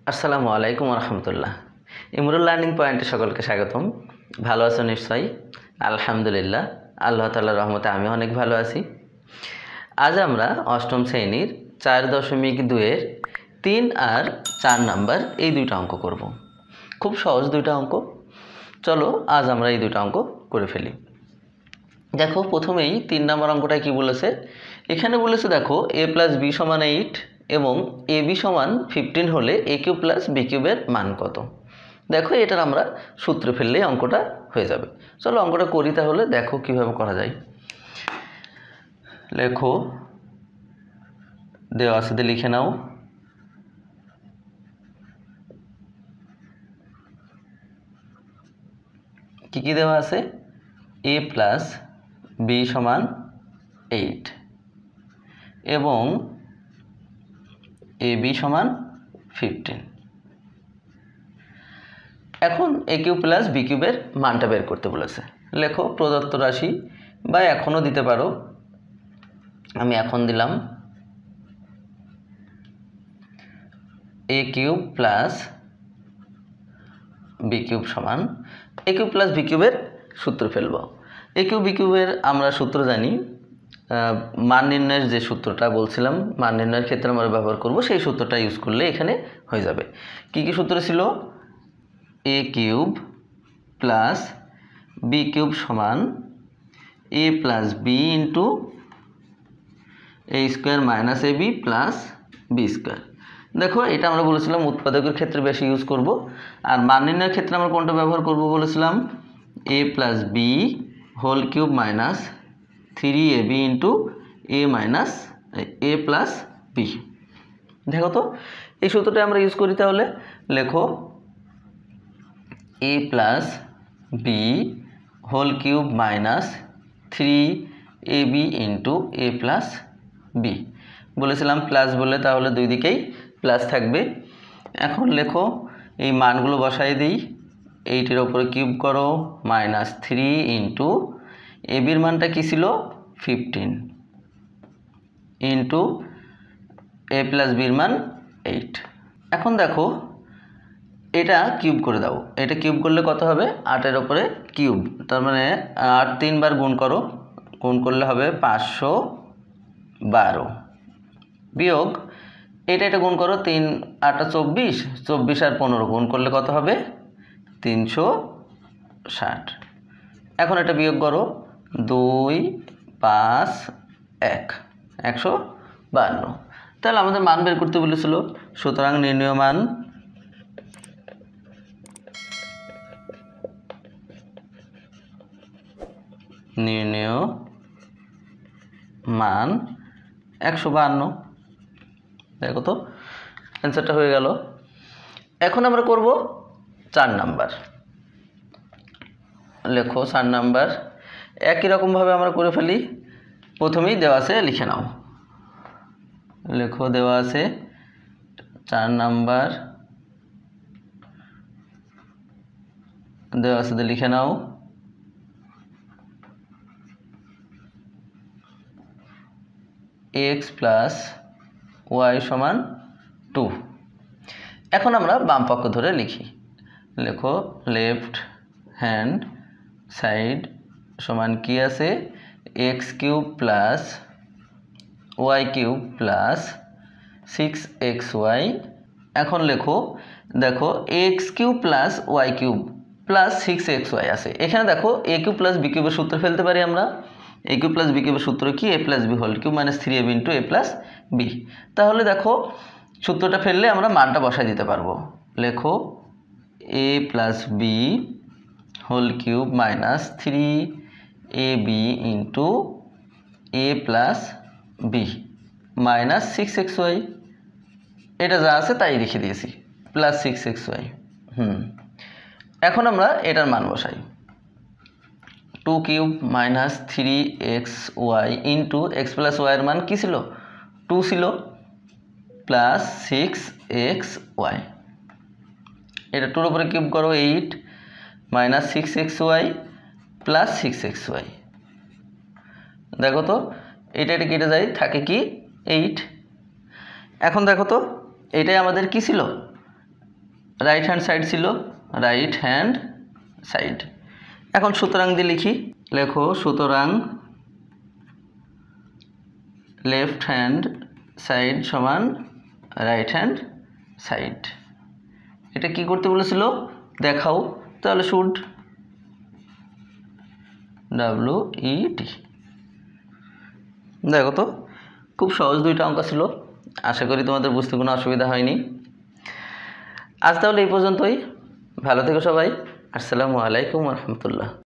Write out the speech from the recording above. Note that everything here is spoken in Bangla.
আসসালামু আলাইকুম রহমতুল্লাহ। ইমরুল লার্নিং পয়েন্টে সকলকে স্বাগতম। ভালো আছো নিশ্চয়ই? আলহামদুলিল্লাহ, আল্লাহ তাআলার রহমতে আমি অনেক ভালো আছি। আজ আমরা অষ্টম শ্রেণীর 4.2-এর 3 আর 4 নাম্বার এই দুইটা অঙ্ক করব। খুব সহজ দুইটা অঙ্ক। চলো আজ আমরা এই দুইটা অঙ্ক করে ফেলি। দেখো প্রথমেই 3 নম্বর অঙ্কটা কি বলেছে, এখানে বলেছে দেখো a + b = 8 এবং ab = 15 হলে a³ + b³ মান কত। দেখো এটার আমরা সূত্রে ফেললেই অঙ্কটা হয়ে যাবে। চলো অঙ্কটা করি, তাহলে দেখো কিভাবে করা যায়। লেখো, দেওয়া আছে লিখে নাও। কি কি দেওয়া আছে? a + b = 8 এবং ab = 15। এখন a³ + b³ এর মানটা বের করতে বলেছে। লেখো প্রদত্ত রাশি, বা এখনও দিতে পারো, আমি এখন দিলাম a³ + b³ সমান a³ + b³ এর সূত্র ফেলব। a³ b³ এর আমরা সূত্র জানি, মান নির্ণয়ের যে সূত্রটা বলছিলাম, মান নির্ণয়ের ক্ষেত্রে আমরা ব্যবহার করব, সেই সূত্রটা ইউজ করলে এখানে হয়ে যাবে। কি কি সূত্র ছিল? a³ + b³ সমান a + b * a² - ab + b²। দেখো এটা আমরা বলেছিলাম উৎপাদকের ক্ষেত্রে বেশি ইউজ করব, আর মান নির্ণয়ের ক্ষেত্রে আমরা কোনটা ব্যবহার করব বলেছিলাম? a + b whole cube minus 3ab * a + b। দেখো তো এই সূত্রটা আমরা ইউজ করি, তাহলে লেখো a + b whole cube minus 3ab * a + b। বলেছিলাম প্লাস বলে, তাহলে দুই দিকেই প্লাস থাকবে। এখন লেখো এই মানগুলো বসাই দিই। 8 এর উপরে কিউব করো, -3 ab এর মানটা কি ছিল? 15 a + b এর মান 8। এখন দেখো এটা কিউব করে দাও। এটা কিউব করলে কত হবে? 8 এর উপরে কিউব, তার মানে 8 3 বার গুণ করো, গুণ করলে হবে 512, বিয়োগ এটা গুণ করো, 3 8 24, 24 আর 15 গুণ করলে কত হবে? 360। এখন এটা বিয়োগ করো, 2 5 1 152। তাহলে আমাদের মান বের করতে বলেছিল, সুতরাং নির্ণেয় মান নির্ণেয় মান 152। দেখো তো অ্যান্সারটা হয়ে গেল। এখন আমরা করব 4 নাম্বার। লেখো 4 নাম্বার একই রকমভাবে আমরা করে ফেলি। প্রথমেই দেওয়া আছে লিখে নাও। লেখো দেওয়া আছে 4 নাম্বার, দেওয়া আছে লিখে নাও। x + y = 2। এখন আমরা বাম পক্ষ ধরে লিখি। লেখো লেফট হ্যান্ড সাইড সমান কি আছে? x³ + y³ + 6xy। এখন লেখো, দেখো x³ + y³ + 6xy আছে। এখানে দেখো a³ + b³ এর সূত্র ফেলতে পারি আমরা। a³ + b³ এর সূত্র কি? a + b whole cube -3ab * a + b। তাহলে দেখো সূত্রটা ফেললে আমরা মানটা বসাই দিতে পারবো। লেখো a + b whole cube -3ab * a + b -6xy। এটা যা আছে তাই লিখে দিয়েছি, +6xy। এখন আমরা এটার মান বসাই। 2³ -3xy x + y এর মান কি ছিল? 2 ছিল, +6xy। এটা 2 এর উপরে কিউব করো, 8 -6xy + 6xy। দেখো তো এটা কেটে যায়, থাকে কি? 8। এখন দেখো তো এটাই আমাদের কি ছিল? রাইট হ্যান্ড সাইড ছিল রাইট হ্যান্ড সাইড। এখন সুতরাং দিয়ে লিখি, লেখো সুতরাং লেফট হ্যান্ড সাইড সমান রাইট হ্যান্ড সাইড। এটা কি করতে বলেছিল দেখাও, তাহলে শুড WET। দেখো তো খুব সহজ দুইটা অঙ্ক ছিল, আশা করি তোমাদের বুঝতে কোনো অসুবিধা হয়নি। আজ তাহলে এই পর্যন্তই, ভালো থেকো সবাই, আসসালামু আলাইকুম ওয়া রাহমাতুল্লাহ।